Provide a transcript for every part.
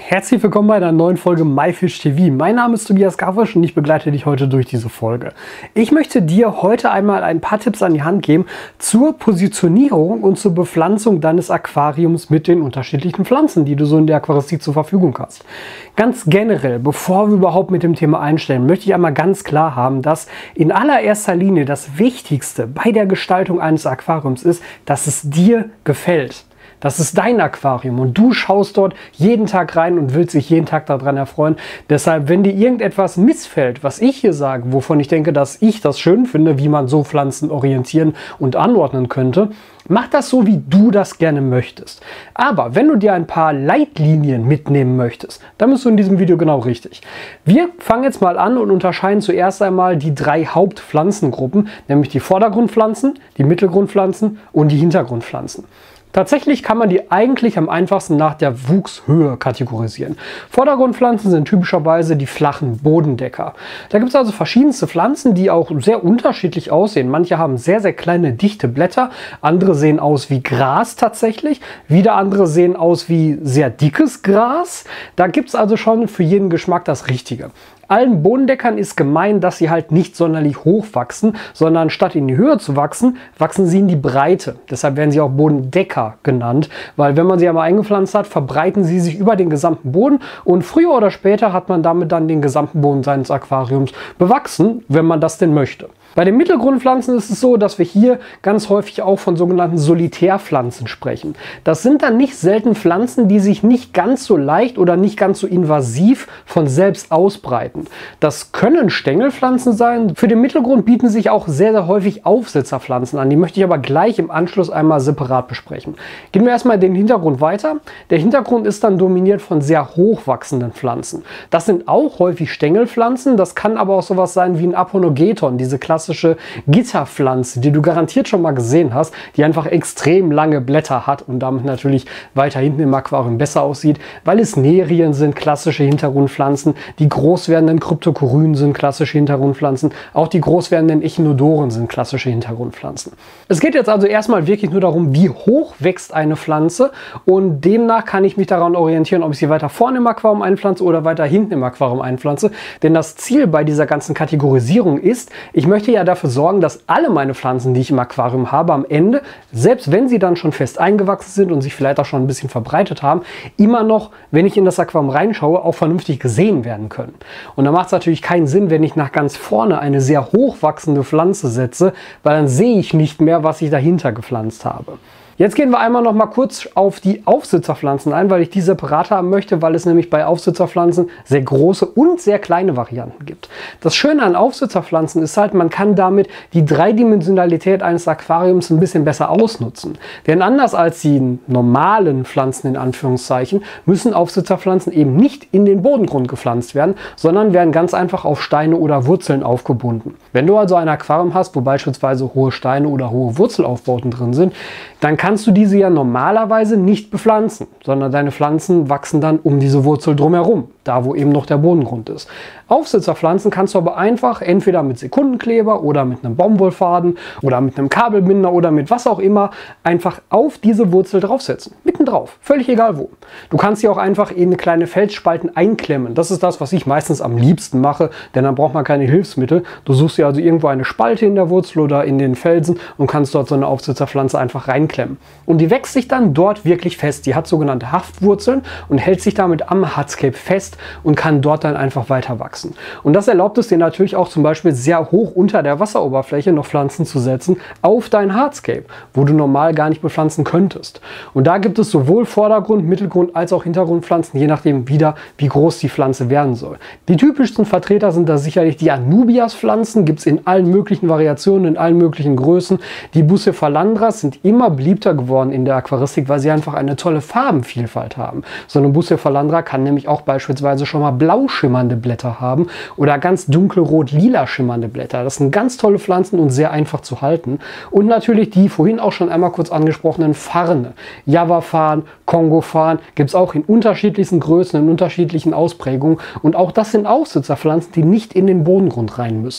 Herzlich willkommen bei einer neuen Folge myfish TV. Mein Name ist Tobias Garfisch und ich begleite dich heute durch diese Folge. Ich möchte dir heute einmal ein paar Tipps an die Hand geben zur Positionierung und zur Bepflanzung deines Aquariums mit den unterschiedlichen Pflanzen, die du so in der Aquaristik zur Verfügung hast. Ganz generell, bevor wir überhaupt mit dem Thema einstellen, möchte ich einmal ganz klar haben, dass in allererster Linie das Wichtigste bei der Gestaltung eines Aquariums ist, dass es dir gefällt. Das ist dein Aquarium und du schaust dort jeden Tag rein und willst dich jeden Tag daran erfreuen. Deshalb, wenn dir irgendetwas missfällt, was ich hier sage, wovon ich denke, dass ich das schön finde, wie man so Pflanzen orientieren und anordnen könnte, mach das so, wie du das gerne möchtest. Aber wenn du dir ein paar Leitlinien mitnehmen möchtest, dann bist du in diesem Video genau richtig. Wir fangen jetzt mal an und unterscheiden zuerst einmal die drei Hauptpflanzengruppen, nämlich die Vordergrundpflanzen, die Mittelgrundpflanzen und die Hintergrundpflanzen. Tatsächlich kann man die eigentlich am einfachsten nach der Wuchshöhe kategorisieren. Vordergrundpflanzen sind typischerweise die flachen Bodendecker. Da gibt es also verschiedenste Pflanzen, die auch sehr unterschiedlich aussehen. Manche haben sehr, sehr kleine, dichte Blätter, andere sehen aus wie Gras tatsächlich, wieder andere sehen aus wie sehr dickes Gras. Da gibt es also schon für jeden Geschmack das Richtige. Allen Bodendeckern ist gemein, dass sie halt nicht sonderlich hoch wachsen, sondern statt in die Höhe zu wachsen, wachsen sie in die Breite. Deshalb werden sie auch Bodendecker genannt, weil wenn man sie einmal eingepflanzt hat, verbreiten sie sich über den gesamten Boden und früher oder später hat man damit dann den gesamten Boden seines Aquariums bewachsen, wenn man das denn möchte. Bei den Mittelgrundpflanzen ist es so, dass wir hier ganz häufig auch von sogenannten Solitärpflanzen sprechen. Das sind dann nicht selten Pflanzen, die sich nicht ganz so leicht oder nicht ganz so invasiv von selbst ausbreiten. Das können Stängelpflanzen sein. Für den Mittelgrund bieten sich auch sehr, sehr häufig Aufsitzerpflanzen an. Die möchte ich aber gleich im Anschluss einmal separat besprechen. Gehen wir erstmal den Hintergrund weiter. Der Hintergrund ist dann dominiert von sehr hochwachsenden Pflanzen. Das sind auch häufig Stängelpflanzen. Das kann aber auch sowas sein wie ein Aponogeton, diese klassische Gitterpflanze, die du garantiert schon mal gesehen hast, die einfach extrem lange Blätter hat und damit natürlich weiter hinten im Aquarium besser aussieht, weil es Nerien sind klassische Hintergrundpflanzen, die groß werdenden Kryptokorynen sind klassische Hintergrundpflanzen, auch die groß werdenden Echinodoren sind klassische Hintergrundpflanzen. Es geht jetzt also erstmal wirklich nur darum, wie hoch wächst eine Pflanze und demnach kann ich mich daran orientieren, ob ich sie weiter vorne im Aquarium einpflanze oder weiter hinten im Aquarium einpflanze, denn das Ziel bei dieser ganzen Kategorisierung ist, ich möchte ja dafür sorgen, dass alle meine Pflanzen, die ich im Aquarium habe, am Ende, selbst wenn sie dann schon fest eingewachsen sind und sich vielleicht auch schon ein bisschen verbreitet haben, immer noch, wenn ich in das Aquarium reinschaue, auch vernünftig gesehen werden können. Und da macht es natürlich keinen Sinn, wenn ich nach ganz vorne eine sehr hochwachsende Pflanze setze, weil dann sehe ich nicht mehr, was ich dahinter gepflanzt habe. Jetzt gehen wir einmal noch mal kurz auf die Aufsitzerpflanzen ein, weil ich die separat haben möchte, weil es nämlich bei Aufsitzerpflanzen sehr große und sehr kleine Varianten gibt. Das Schöne an Aufsitzerpflanzen ist halt, man kann damit die Dreidimensionalität eines Aquariums ein bisschen besser ausnutzen. Denn anders als die normalen Pflanzen in Anführungszeichen, müssen Aufsitzerpflanzen eben nicht in den Bodengrund gepflanzt werden, sondern werden ganz einfach auf Steine oder Wurzeln aufgebunden. Wenn du also ein Aquarium hast, wo beispielsweise hohe Steine oder hohe Wurzelaufbauten drin sind, dann kannst du diese ja normalerweise nicht bepflanzen, sondern deine Pflanzen wachsen dann um diese Wurzel drumherum, da wo eben noch der Bodengrund ist. Aufsitzerpflanzen kannst du aber einfach entweder mit Sekundenkleber oder mit einem Baumwollfaden oder mit einem Kabelbinder oder mit was auch immer einfach auf diese Wurzel draufsetzen. Mittendrauf, völlig egal wo. Du kannst sie auch einfach in kleine Felsspalten einklemmen. Das ist das, was ich meistens am liebsten mache, denn dann braucht man keine Hilfsmittel. Du suchst dir also irgendwo eine Spalte in der Wurzel oder in den Felsen und kannst dort so eine Aufsitzerpflanze einfach reinklemmen. Und die wächst sich dann dort wirklich fest. Die hat sogenannte Haftwurzeln und hält sich damit am Hardscape fest und kann dort dann einfach weiter wachsen. Und das erlaubt es dir natürlich auch zum Beispiel sehr hoch unter der Wasseroberfläche noch Pflanzen zu setzen auf dein Hardscape, wo du normal gar nicht bepflanzen könntest. Und da gibt es sowohl Vordergrund-, Mittelgrund- als auch Hintergrundpflanzen, je nachdem wieder, wie groß die Pflanze werden soll. Die typischsten Vertreter sind da sicherlich die Anubias-Pflanzen, gibt es in allen möglichen Variationen, in allen möglichen Größen. Die Bucephalandras sind immer beliebter geworden in der Aquaristik, weil sie einfach eine tolle Farbenvielfalt haben. So eine Bucephalandra kann nämlich auch beispielsweise schon mal blau schimmernde Blätter haben oder ganz dunkelrot-lila schimmernde Blätter. Das sind ganz tolle Pflanzen und sehr einfach zu halten. Und natürlich die vorhin auch schon einmal kurz angesprochenen Farne. Java-Farn, Kongo-Farn gibt es auch in unterschiedlichsten Größen, in unterschiedlichen Ausprägungen. Und auch das sind Aufsitzerpflanzen, die nicht in den Bodengrund rein müssen.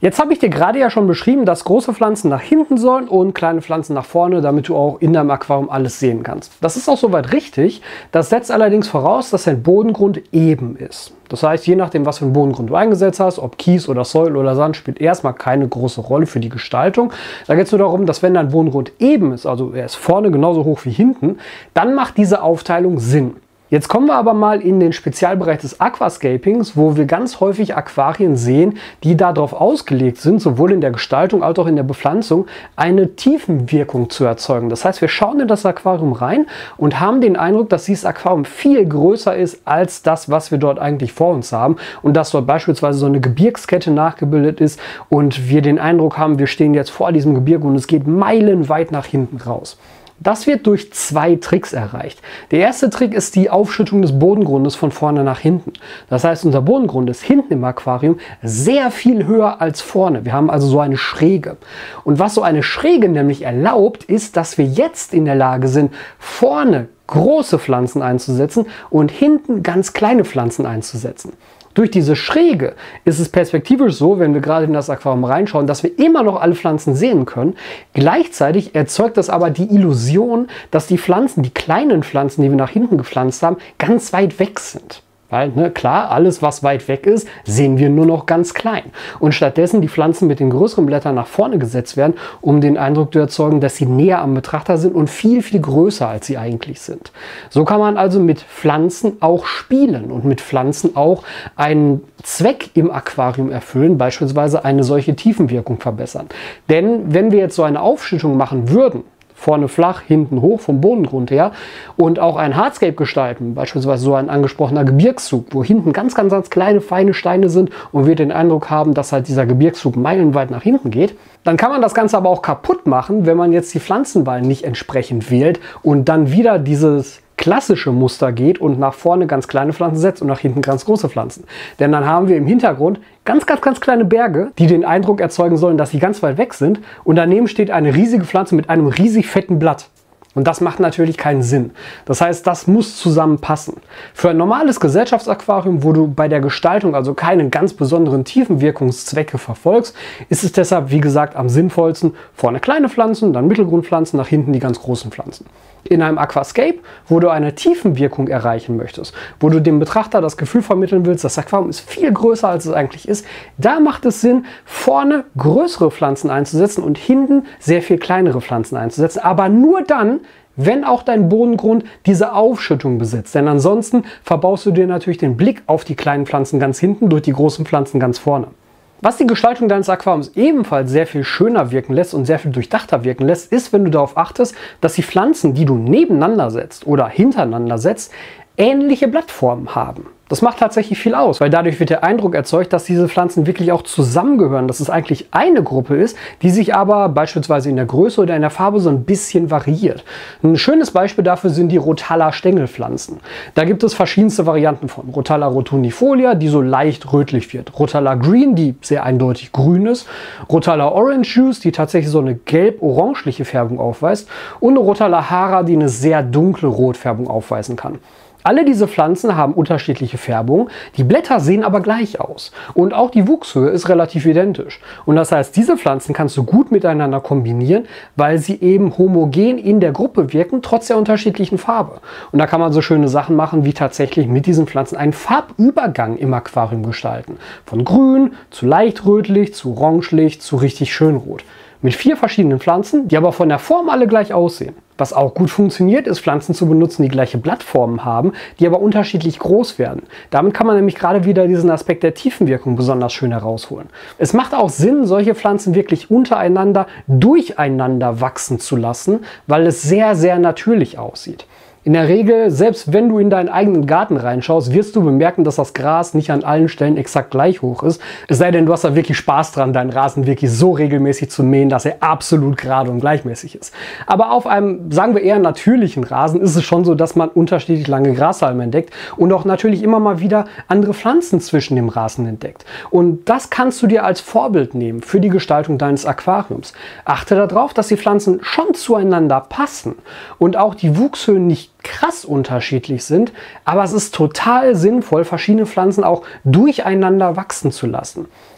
Jetzt habe ich dir gerade ja schon beschrieben, dass große Pflanzen nach hinten sollen und kleine Pflanzen nach vorne, damit du auch in deinem Aquarium alles sehen kannst. Das ist auch soweit richtig. Das setzt allerdings voraus, dass dein Bodengrund eben ist. Das heißt, je nachdem, was für einen Bodengrund du eingesetzt hast, ob Kies oder Soil oder Sand, spielt erstmal keine große Rolle für die Gestaltung. Da geht es nur darum, dass wenn dein Bodengrund eben ist, also er ist vorne genauso hoch wie hinten, dann macht diese Aufteilung Sinn. Jetzt kommen wir aber mal in den Spezialbereich des Aquascapings, wo wir ganz häufig Aquarien sehen, die darauf ausgelegt sind, sowohl in der Gestaltung als auch in der Bepflanzung, eine Tiefenwirkung zu erzeugen. Das heißt, wir schauen in das Aquarium rein und haben den Eindruck, dass dieses Aquarium viel größer ist als das, was wir dort eigentlich vor uns haben und dass dort beispielsweise so eine Gebirgskette nachgebildet ist und wir den Eindruck haben, wir stehen jetzt vor diesem Gebirge und es geht meilenweit nach hinten raus. Das wird durch zwei Tricks erreicht. Der erste Trick ist die Aufschüttung des Bodengrundes von vorne nach hinten. Das heißt, unser Bodengrund ist hinten im Aquarium sehr viel höher als vorne. Wir haben also so eine Schräge. Und was so eine Schräge nämlich erlaubt, ist, dass wir jetzt in der Lage sind, vorne große Pflanzen einzusetzen und hinten ganz kleine Pflanzen einzusetzen. Durch diese Schräge ist es perspektivisch so, wenn wir gerade in das Aquarium reinschauen, dass wir immer noch alle Pflanzen sehen können. Gleichzeitig erzeugt das aber die Illusion, dass die Pflanzen, die kleinen Pflanzen, die wir nach hinten gepflanzt haben, ganz weit weg sind. Weil, klar, alles, was weit weg ist, sehen wir nur noch ganz klein. Und stattdessen die Pflanzen mit den größeren Blättern nach vorne gesetzt werden, um den Eindruck zu erzeugen, dass sie näher am Betrachter sind und viel, viel größer, als sie eigentlich sind. So kann man also mit Pflanzen auch spielen und mit Pflanzen auch einen Zweck im Aquarium erfüllen, beispielsweise eine solche Tiefenwirkung verbessern. Denn wenn wir jetzt so eine Aufschüttung machen würden, vorne flach, hinten hoch vom Bodengrund her und auch ein Hardscape gestalten, beispielsweise so ein angesprochener Gebirgszug, wo hinten ganz, ganz, ganz kleine, feine Steine sind und wir den Eindruck haben, dass halt dieser Gebirgszug meilenweit nach hinten geht, dann kann man das Ganze aber auch kaputt machen, wenn man jetzt die Pflanzenwahl nicht entsprechend wählt und dann wieder dieses klassische Muster geht und nach vorne ganz kleine Pflanzen setzt und nach hinten ganz große Pflanzen. Denn dann haben wir im Hintergrund ganz, ganz, ganz kleine Berge, die den Eindruck erzeugen sollen, dass sie ganz weit weg sind. Und daneben steht eine riesige Pflanze mit einem riesig fetten Blatt. Und das macht natürlich keinen Sinn. Das heißt, das muss zusammenpassen. Für ein normales Gesellschaftsaquarium, wo du bei der Gestaltung also keine ganz besonderen Tiefenwirkungszwecke verfolgst, ist es deshalb, wie gesagt, am sinnvollsten, vorne kleine Pflanzen, dann Mittelgrundpflanzen, nach hinten die ganz großen Pflanzen. In einem Aquascape, wo du eine Tiefenwirkung erreichen möchtest, wo du dem Betrachter das Gefühl vermitteln willst, das Aquarium ist viel größer, als es eigentlich ist, da macht es Sinn, vorne größere Pflanzen einzusetzen und hinten sehr viel kleinere Pflanzen einzusetzen, aber nur dann, wenn auch dein Bodengrund diese Aufschüttung besitzt. Denn ansonsten verbaust du dir natürlich den Blick auf die kleinen Pflanzen ganz hinten durch die großen Pflanzen ganz vorne. Was die Gestaltung deines Aquariums ebenfalls sehr viel schöner wirken lässt und sehr viel durchdachter wirken lässt, ist, wenn du darauf achtest, dass die Pflanzen, die du nebeneinander setzt oder hintereinander setzt, ähnliche Blattformen haben. Das macht tatsächlich viel aus, weil dadurch wird der Eindruck erzeugt, dass diese Pflanzen wirklich auch zusammengehören, dass es eigentlich eine Gruppe ist, die sich aber beispielsweise in der Größe oder in der Farbe so ein bisschen variiert. Ein schönes Beispiel dafür sind die Rotala-Stängelpflanzen. Da gibt es verschiedenste Varianten von. Rotala rotundifolia, die so leicht rötlich wird. Rotala Green, die sehr eindeutig grün ist. Rotala Orange Juice, die tatsächlich so eine gelb-orangeliche Färbung aufweist. Und eine Rotala Hara, die eine sehr dunkle Rotfärbung aufweisen kann. Alle diese Pflanzen haben unterschiedliche Färbungen, die Blätter sehen aber gleich aus und auch die Wuchshöhe ist relativ identisch. Und das heißt, diese Pflanzen kannst du gut miteinander kombinieren, weil sie eben homogen in der Gruppe wirken, trotz der unterschiedlichen Farbe. Und da kann man so schöne Sachen machen, wie tatsächlich mit diesen Pflanzen einen Farbübergang im Aquarium gestalten. Von grün zu leicht rötlich, zu orangelich, zu richtig schön rot. Mit 4 verschiedenen Pflanzen, die aber von der Form alle gleich aussehen. Was auch gut funktioniert, ist Pflanzen zu benutzen, die gleiche Blattformen haben, die aber unterschiedlich groß werden. Damit kann man nämlich gerade wieder diesen Aspekt der Tiefenwirkung besonders schön herausholen. Es macht auch Sinn, solche Pflanzen wirklich untereinander, durcheinander wachsen zu lassen, weil es sehr, sehr natürlich aussieht. In der Regel, selbst wenn du in deinen eigenen Garten reinschaust, wirst du bemerken, dass das Gras nicht an allen Stellen exakt gleich hoch ist. Es sei denn, du hast da wirklich Spaß dran, deinen Rasen wirklich so regelmäßig zu mähen, dass er absolut gerade und gleichmäßig ist. Aber auf einem, sagen wir eher natürlichen Rasen, ist es schon so, dass man unterschiedlich lange Grashalme entdeckt und auch natürlich immer mal wieder andere Pflanzen zwischen dem Rasen entdeckt. Und das kannst du dir als Vorbild nehmen für die Gestaltung deines Aquariums. Achte darauf, dass die Pflanzen schon zueinander passen und auch die Wuchshöhen nicht krass unterschiedlich sind, aber es ist total sinnvoll, verschiedene Pflanzen auch durcheinander wachsen zu lassen.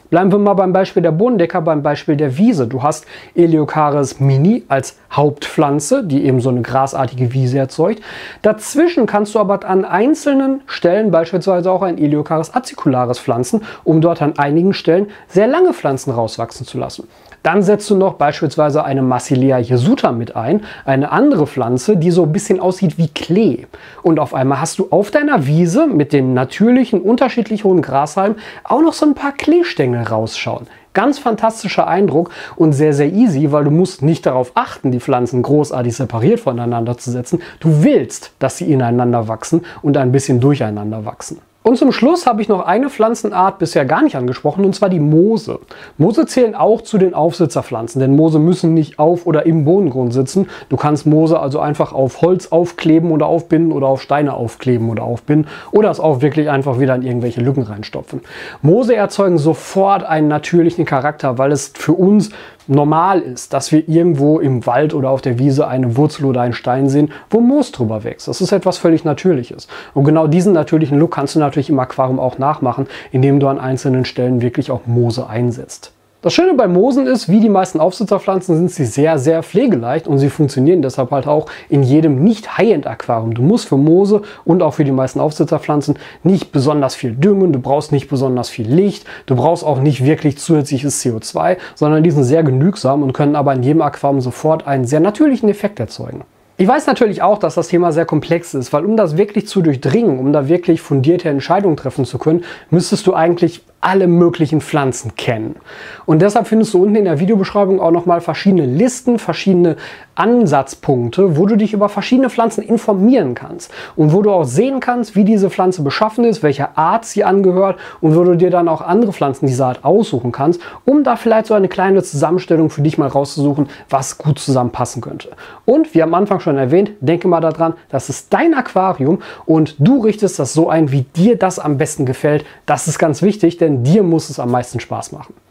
Bleiben wir mal beim Beispiel der Bodendecker, beim Beispiel der Wiese. Du hast Eleocharis mini als Hauptpflanze, die eben so eine grasartige Wiese erzeugt. Dazwischen kannst du aber an einzelnen Stellen beispielsweise auch ein Eleocharis acicularis pflanzen, um dort an einigen Stellen sehr lange Pflanzen rauswachsen zu lassen. Dann setzt du noch beispielsweise eine Massilea hirsuta mit ein, eine andere Pflanze, die so ein bisschen aussieht wie Klee. Und auf einmal hast du auf deiner Wiese mit den natürlichen, unterschiedlich hohen Grashalmen auch noch so ein paar Kleestängel rausschauen. Ganz fantastischer Eindruck und sehr, sehr easy, weil du musst nicht darauf achten, die Pflanzen großartig separiert voneinander zu setzen. Du willst, dass sie ineinander wachsen und ein bisschen durcheinander wachsen. Und zum Schluss habe ich noch eine Pflanzenart bisher gar nicht angesprochen, und zwar die Moose. Moose zählen auch zu den Aufsitzerpflanzen, denn Moose müssen nicht auf oder im Bodengrund sitzen. Du kannst Moose also einfach auf Holz aufkleben oder aufbinden oder auf Steine aufkleben oder aufbinden oder es auch wirklich einfach wieder in irgendwelche Lücken reinstopfen. Moose erzeugen sofort einen natürlichen Charakter, weil es für uns normal ist, dass wir irgendwo im Wald oder auf der Wiese eine Wurzel oder einen Stein sehen, wo Moos drüber wächst. Das ist etwas völlig Natürliches. Und genau diesen natürlichen Look kannst du natürlich im Aquarium auch nachmachen, indem du an einzelnen Stellen wirklich auch Moose einsetzt. Das Schöne bei Moosen ist, wie die meisten Aufsitzerpflanzen sind sie sehr, sehr pflegeleicht und sie funktionieren deshalb halt auch in jedem Nicht-High-End-Aquarium. Du musst für Moose und auch für die meisten Aufsitzerpflanzen nicht besonders viel düngen, du brauchst nicht besonders viel Licht, du brauchst auch nicht wirklich zusätzliches CO2, sondern die sind sehr genügsam und können aber in jedem Aquarium sofort einen sehr natürlichen Effekt erzeugen. Ich weiß natürlich auch, dass das Thema sehr komplex ist, weil um das wirklich zu durchdringen, um da wirklich fundierte Entscheidungen treffen zu können, müsstest du eigentlich alle möglichen Pflanzen kennen. Und deshalb findest du unten in der Videobeschreibung auch nochmal verschiedene Listen, verschiedene Ansatzpunkte, wo du dich über verschiedene Pflanzen informieren kannst und wo du auch sehen kannst, wie diese Pflanze beschaffen ist, welcher Art sie angehört und wo du dir dann auch andere Pflanzen dieser Art aussuchen kannst, um da vielleicht so eine kleine Zusammenstellung für dich mal rauszusuchen, was gut zusammenpassen könnte. Und wie am Anfang schon erwähnt, denke mal daran, das ist dein Aquarium und du richtest das so ein, wie dir das am besten gefällt. Das ist ganz wichtig, denn dir muss es am meisten Spaß machen.